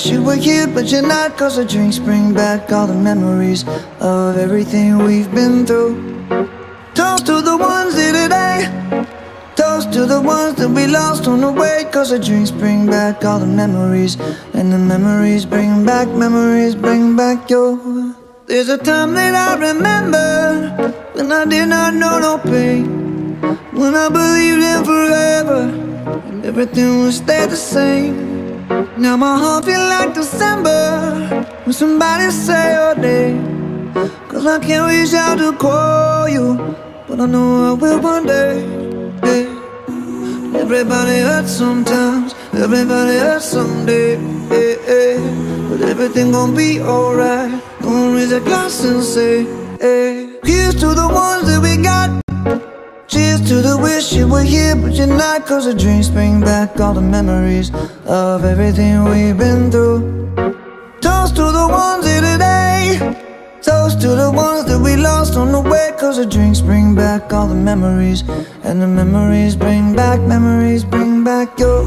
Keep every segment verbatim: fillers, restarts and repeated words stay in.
you were here, but you're not. Cause the drinks bring back all the memories of everything we've been through. Toast to the ones here today, toast to the ones that we lost on the way. Cause the drinks bring back all the memories, and the memories bring back, memories bring back your. There's a time that I remember when I did not know no pain, when I believed in forever and everything would stay the same. Now my heart feel like December when somebody say your name. Cause I can't reach out to call you, but I know I will one day, yeah. Everybody hurts sometimes, everybody hurts someday, yeah, yeah. But everything gon' be alright. Gonna raise a glass and say, hey. Here's to the ones that we got, cheers to the wish you were here, but you're not. Cause the drinks bring back all the memories of everything we've been through. Toast to the ones here today, toast to the ones that we lost on the way. Cause the drinks bring back all the memories, and the memories bring back, memories bring back your.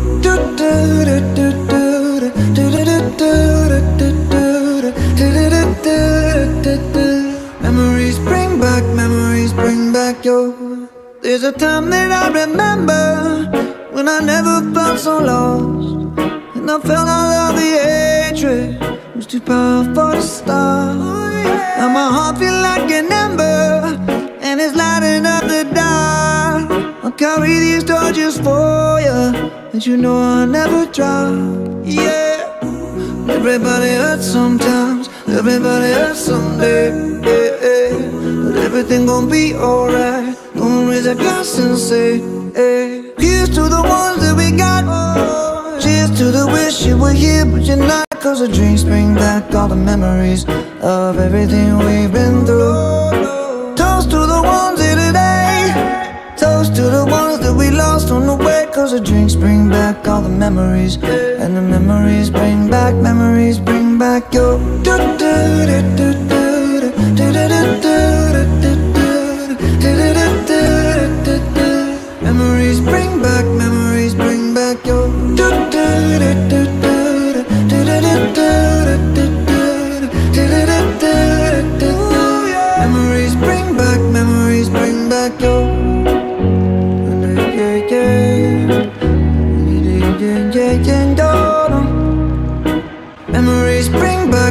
Memories bring back, memories bring back your. There's a time that I remember when I never felt so lost, and I felt all of the hatred was too powerful to stop. Now my heart feel like an ember, and it's lighting up the dark. I'll carry these torches for you, and you know I'll never drop. Yeah. Everybody hurts sometimes, everybody hurts someday, yeah, yeah. But everything gon' be alright. Gonna raise a glass and say, hey. Here's to the ones that we got, oh, cheers to the wish you were here, but you're not. Cause the drinks bring back all the memories of everything we've been through. Toast to the ones here today, toast to the ones that we lost on the way. Cause the drinks bring back all the memories, and the memories bring back, memories bring back your. Memories bring back, memories bring back your. Memories bring back, memories bring back your. Yeah, yeah, yeah, yeah, yeah, yeah. Memories bring back.